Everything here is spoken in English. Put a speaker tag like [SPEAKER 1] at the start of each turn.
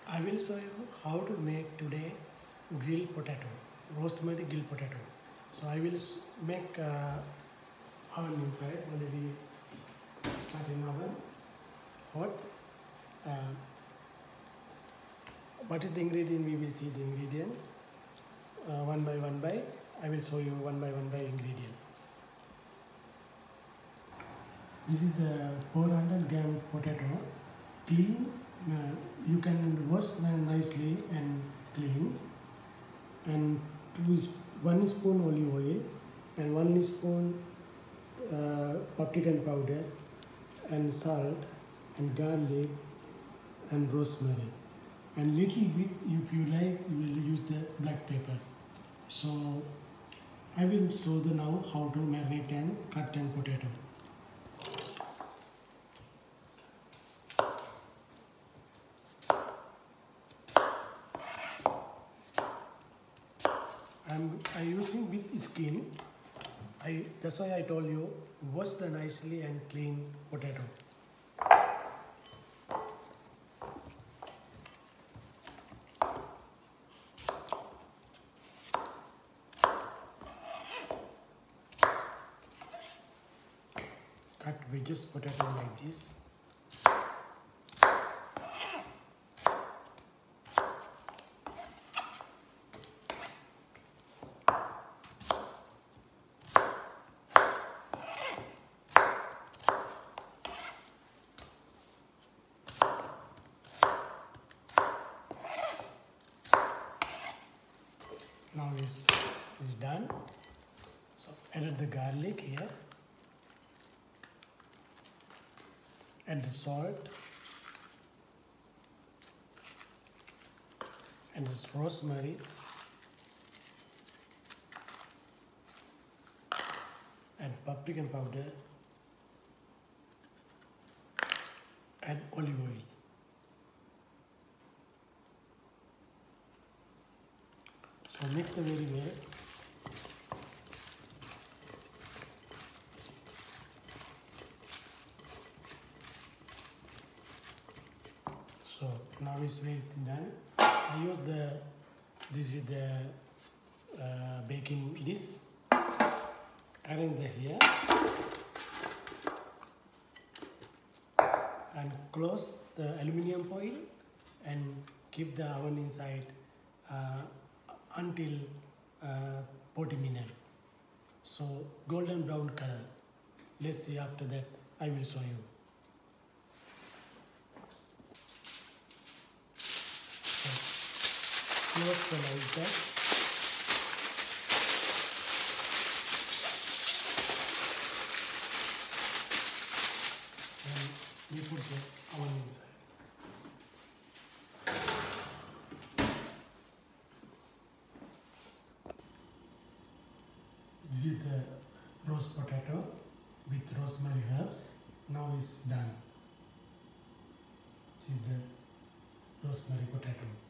[SPEAKER 1] I will show you how to make today grilled potato, rosemary grilled potato. So I will make oven inside. Already starting oven hot. Uh, what is the ingredient? We will see the ingredient one by one by. I will show you one by ingredient. This is the 400 gram potato, clean. You can wash them nicely and clean. And 1 spoon olive oil and 1 spoon paprika powder and salt and garlic and rosemary, and little bit, if you like, you will use the black pepper. So I will show you now how to marinate and cut and potato. I'm using with skin. That's why I told you wash the nicely and clean potato. Cut wedges potato like this. Now is done. So add the garlic here, add the salt, and this rosemary, add paprika powder, add olive oil. So mix the very well. So now it's very done. I use this is the baking dish. Arrange the here and close the aluminium foil and keep the oven inside until 40 minutes. So golden brown color. Let's see after that. I will show you. So, close the light. And we put the oven inside. This is the roast potato with rosemary herbs. Now it's done. This is the rosemary potato.